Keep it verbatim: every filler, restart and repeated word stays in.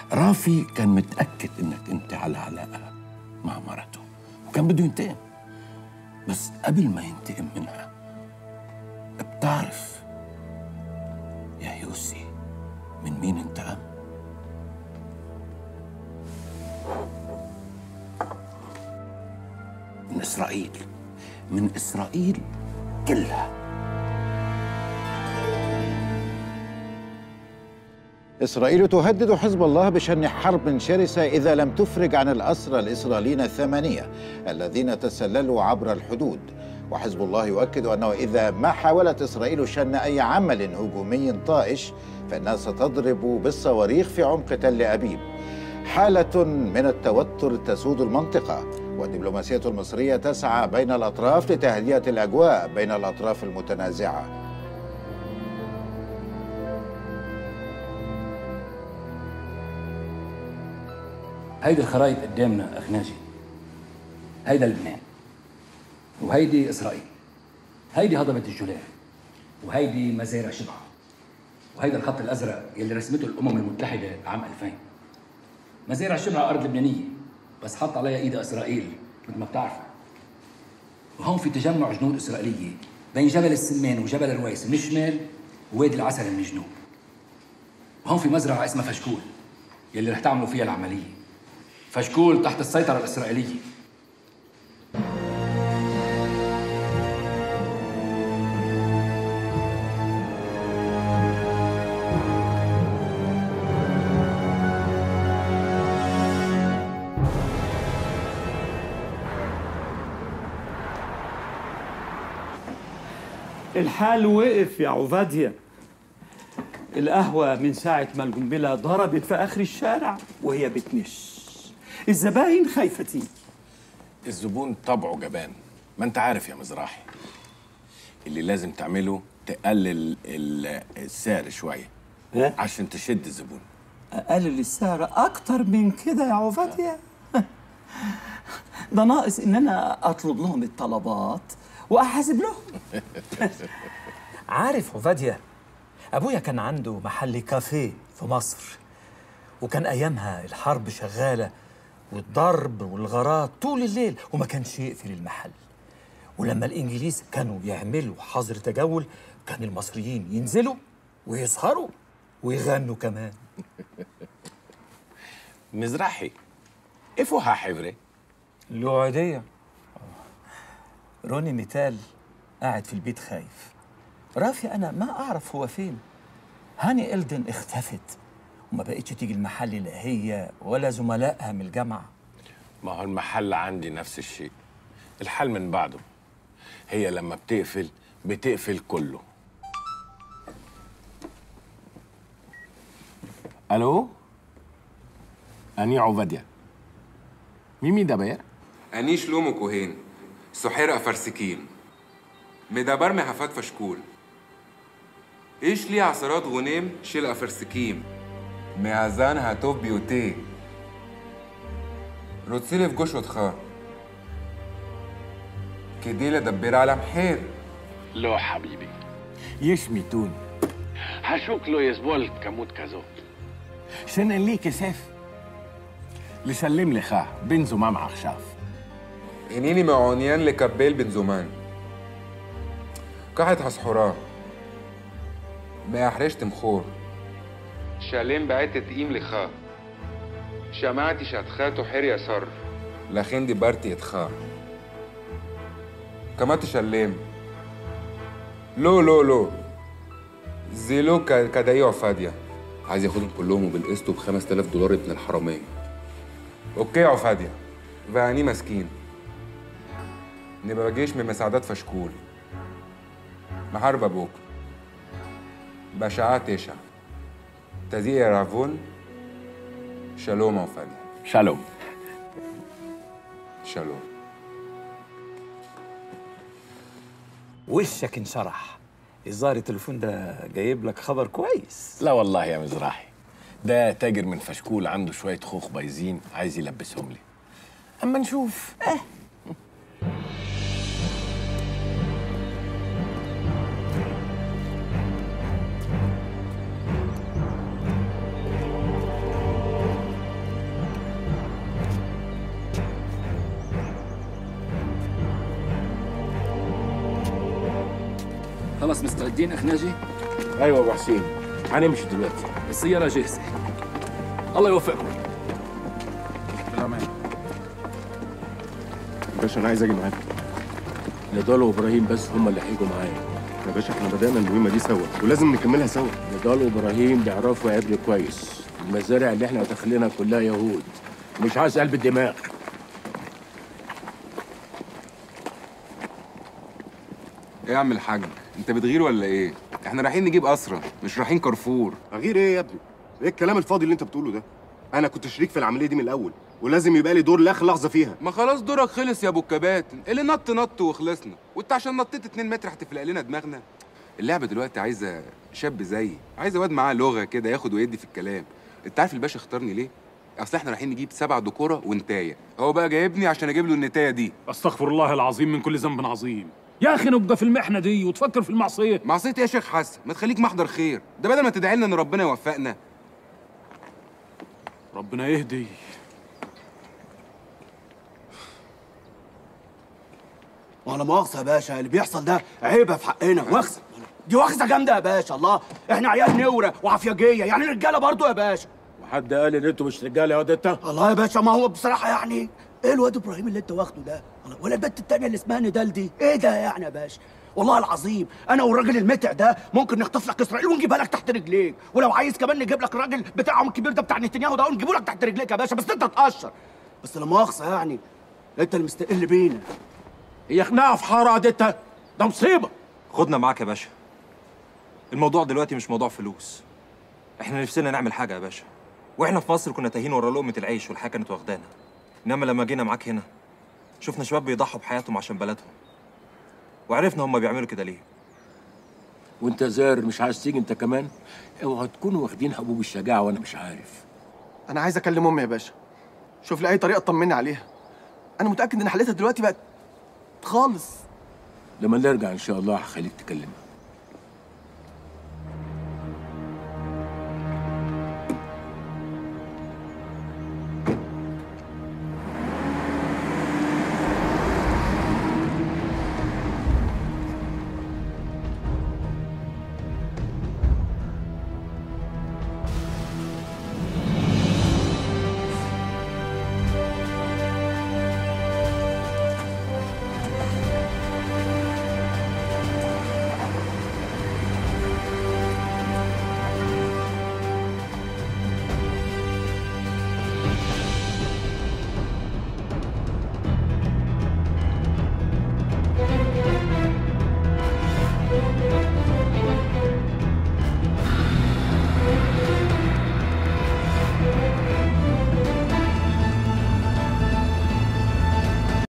رافي كان متأكد إنك أنت على علاقة مع مرته وكان بده ينتقم، بس قبل ما ينتقم منها بتعرف يا يوسي من مين انتقم؟ من إسرائيل، من إسرائيل كلها. إسرائيل تهدد حزب الله بشن حرب شرسة إذا لم تفرج عن الأسرى الإسرائيليين الثمانية الذين تسللوا عبر الحدود، وحزب الله يؤكد أنه إذا ما حاولت إسرائيل شن أي عمل هجومي طائش فإنها ستضرب بالصواريخ في عمق تل أبيب. حالة من التوتر تسود المنطقة، والدبلوماسية المصرية تسعى بين الأطراف لتهدئة الأجواء بين الأطراف المتنازعة. هيدي الخرايط قدامنا أخ ناجي، هيدا لبنان وهيدي إسرائيل، هيدي هضبة الجولان وهيدي مزارع شبعة، وهيدا الخط الأزرق يلي رسمته الأمم المتحدة عام ألفين. مزارع شبعة أرض لبنانية بس حط عليها إيد إسرائيل مثل ما بتعرفوا. وهون في تجمع جنود إسرائيلية بين جبل السمان وجبل الرويس من الشمال ووادي العسل من الجنوب. وهون في مزرعة اسمها فشكول يلي رح تعملوا فيها العملية. فشكول تحت السيطرة الإسرائيلية. الحال وقف يا عبادية. القهوة من ساعة ما القنبلة ضربت في آخر الشارع وهي بتنش. الزباين خايفة تيجي. الزبون طبعه جبان، ما انت عارف يا مزراحي. اللي لازم تعمله تقلل السعر شوية عشان تشد الزبون. أقلل السعر أكتر من كده يا عبادية؟ ده ناقص إن أنا أطلب لهم الطلبات وأحاسب لهم. عارف عبادية، أبويا كان عنده محل كافيه في مصر، وكان أيامها الحرب شغالة والضرب والغارات طول الليل وما كانش يقفل المحل. ولما الإنجليز كانوا يعملوا حظر تجول كان المصريين ينزلوا ويسهروا ويغنوا كمان. مزراحي إفوها حبري الوعدية. روني ميتال قاعد في البيت خايف. رافي أنا ما أعرف هو فين. هاني إلدن اختفت وما بقتش تيجي المحل لا هي ولا زملائها من الجامعة. ما هو المحل عندي نفس الشيء. الحل من بعده. هي لما بتقفل بتقفل كله. ألو؟ أني عبادية. مين ده بيا؟ أني شلومو كوهين سحير أفرسكين مدبر محفات فشكول إيش لي عصرات غنيم شيل أفرسكيم معزان هاتوف بيوتي روتسيلي في جوش وتخا كدي لدبر على محير. لو حبيبي يشميتون هشوك لو يزبول كموت كازوت شن اللي كساف لسلم لي خاه بن زمام عخشاف إنيني معونيان لكبيل بن زمان كحت حسحوراه ما أحرشت مخور شالين بعت تقيم لخا شمعتي شاتخاتو حير يسر لخين دي بارتي اتخا كما تشلم لو لو لو زيلو كدايو عفادية عايز ياخدهم كلهم وبالقسط ب خمسة آلاف دولار ابن الحرامية. اوكي يا عفادية فاني مسكين نبقى بجيش من مساعدات فشكول محارب ابوك بشعات تشع تزيق رافون شالوم عفادية. شالوم شالوم. وشك انشرح. الظاهر التليفون ده جايب لك خبر كويس. لا والله يا مزراحي، ده تاجر من فشكول عنده شوية خوخ بايظين عايز يلبسهم لي. أما نشوف. اه خلاص مستعدين اخ ناجي؟ ايوه ابو حسين، هنمشي دلوقتي. السيارة جاهزة. الله يوفقكم. بالامان. باشا انا عايز اجي معاك. نضال وابراهيم بس هم اللي هيجوا معايا. يا باشا احنا بدأنا المهمة دي سوا ولازم نكملها سوا. نضال وابراهيم بيعرفوا يعدلوا كويس. المزارع اللي احنا داخلينها كلها يهود، مش عايز قلب الدماغ. ايه يا عم الحاج، انت بتغير ولا ايه؟ احنا رايحين نجيب اسرى مش رايحين كارفور. اغير ايه يا ابني؟ ايه الكلام الفاضي اللي انت بتقوله ده؟ انا كنت شريك في العملية دي من الاول ولازم يبقى لي دور لاخر لحظة فيها. ما خلاص دورك خلص يا ابو الكباتن، اللي نط نط وخلصنا، وانت عشان نطيت اتنين متر هتفلق لنا دماغنا. اللعبة دلوقتي عايزة شاب زيي، عايزة واد معاه لغة كده ياخد ويدي في الكلام. انت عارف الباشا اختارني ليه؟ اصل احنا رايحين نجيب سبع دكوره ونتايه، هو بقى جايبني عشان اجيب له النتايه دي. استغفر الله العظيم من كل ذنب عظيم. يا اخي نبقى في المحنه دي وتفكر في المعصيه. معصيه ايه يا شيخ حسن؟ ما تخليك محضر خير، ده بدل ما تدعي لنا ان ربنا يوفقنا. ربنا يهدي. ولا مؤاخذة يا باشا، اللي بيحصل ده عيبة في حقنا، واخذة دي واخذة جامدة يا باشا. الله، احنا عيال نورة وعفياجية، يعني رجالة برضو يا باشا. وحد قال ان انتوا مش رجاله يا واد انت؟ الله يا باشا، ما هو بصراحة يعني ايه الواد ابراهيم اللي انت واخده ده؟ الله، ولا البت التانية اللي اسمها ندال دي، ايه ده يعني يا باشا؟ والله العظيم انا والراجل المتع ده ممكن نخطف لك اسرائيل ونجيبها لك تحت رجليك، ولو عايز كمان نجيب لك الراجل بتاعهم الكبير ده بتاع نتنياهو ده ونجيبه لك تحت رجليك يا باشا، بس انت تقشر. بس لا مؤاخذة يعني انت اللي مستقل بينا. هي خناقه في حاره دي انت؟ ده مصيبه. خدنا معاك يا باشا. الموضوع دلوقتي مش موضوع فلوس. احنا نفسنا نعمل حاجه يا باشا، واحنا في مصر كنا تايهين ورا لقمه العيش والحياه كانت واخدانا، انما لما جينا معاك هنا شفنا شباب بيضحوا بحياتهم عشان بلدهم، وعرفنا هم بيعملوا كده ليه. وانت زار مش عايز تيجي انت كمان؟ اوعوا تكونوا واخدين حبوب الشجاعه وانا مش عارف. انا عايز اكلم امي يا باشا، شوف لي اي طريقه تطمني عليها. انا متاكد ان حالتها دلوقتي بقت خالص. لما نرجع ان شاء الله هخليك تكلمها.